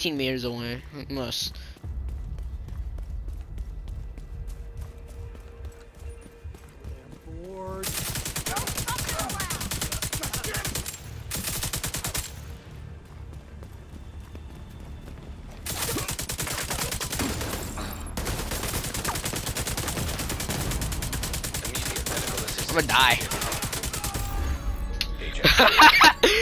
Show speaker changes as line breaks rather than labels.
15 meters away. Most.
Board.
I'm gonna die.